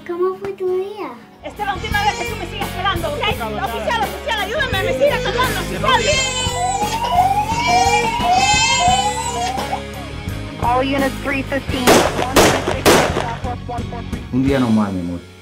¿Cómo fue tu día? Esta es la última vez que tú me sigues esperando, ¿ok? Oficial, ayúdame, me sigues hablando, oficial. All units 315. Un día normal, mi amor.